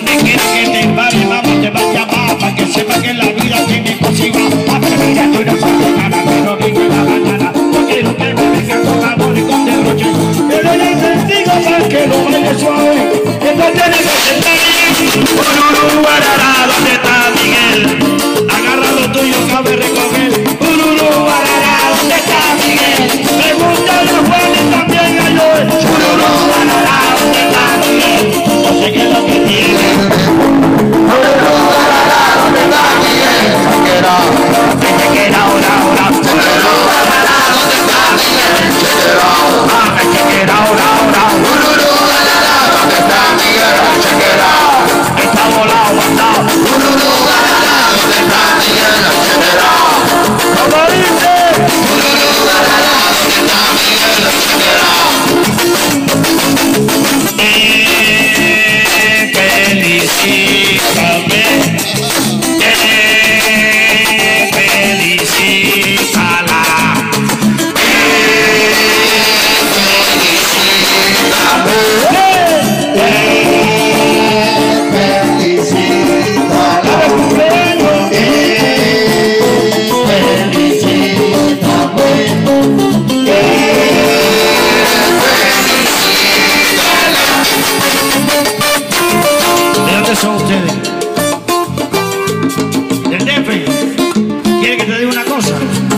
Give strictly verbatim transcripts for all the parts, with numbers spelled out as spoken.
Donde quiera que te pare, mamá, te va a llamar para que sepa que la vida tiene cositas. Mira, tú no sabes nada, pero vive la mañana. No quiero que me venga con amor y con derroche. Pero yo te digo para que lo baile suave. Que no tiene que sentar bien. Ururú, arará, ¿dónde está Miguel? Agarra lo tuyo, cabe recoger. Ururú, arará, ¿dónde está Miguel? Pregunta a Juan y también a Joel. Ururú, arará, ¿dónde está Miguel? No sé qué es lo que tiene. Ururú, arará, ¿dónde está Miguel? Chequera, chequera, ahora, ahora. Ururú, arará, ¿dónde está Miguel? Chequera, ah, chequera, ahora, ahora. Ururú, arará, ¿dónde está Miguel? Chequera, está volado, mandado. Ururú, arará, ¿dónde está Miguel? Chequera, ¿cómo dice? Ururú, arará, ¿dónde está Miguel? Chequera. Eh, felicítame. Eh, felicítala. Son ustedes del D F. ¿Quiere que te diga una cosa?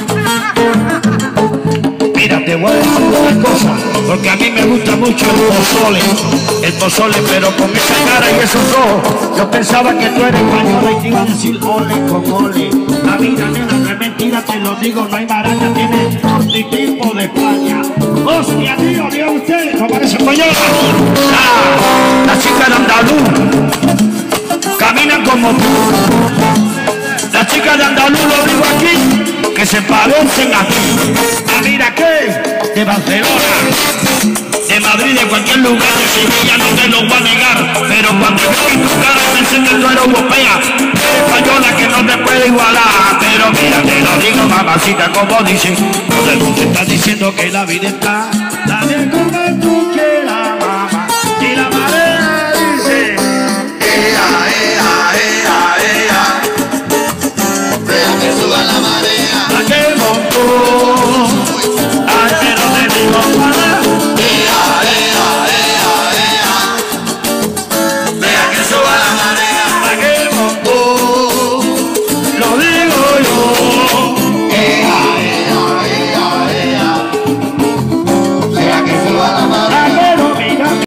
Mira, te voy a decir una cosa, porque a mí me gusta mucho el pozole, el pozole, pero con esa cara y esos ojos, yo pensaba que tú eres española y te iba a decir ole con ole. La vida, nena, no es mentira, te lo digo, no hay maraca, tiene porte tipo de España. Hostia, tío, Dios, usted no parece española. Ah, la chica de Andaluz caminan como tú. Las chicas de Andaluz, lo digo aquí, que se parecen a ti. Ah, mira qué, de Barcelona, de Madrid, de cualquier lugar, de Sevilla, no te lo voy a negar. Pero cuando yo vi tu cara pensé que tú eres europea, eres española, que no te puede igualar. Pero mira, te lo digo, mamacita, como dicen, todo el mundo está diciendo que la vida está, dale como tú.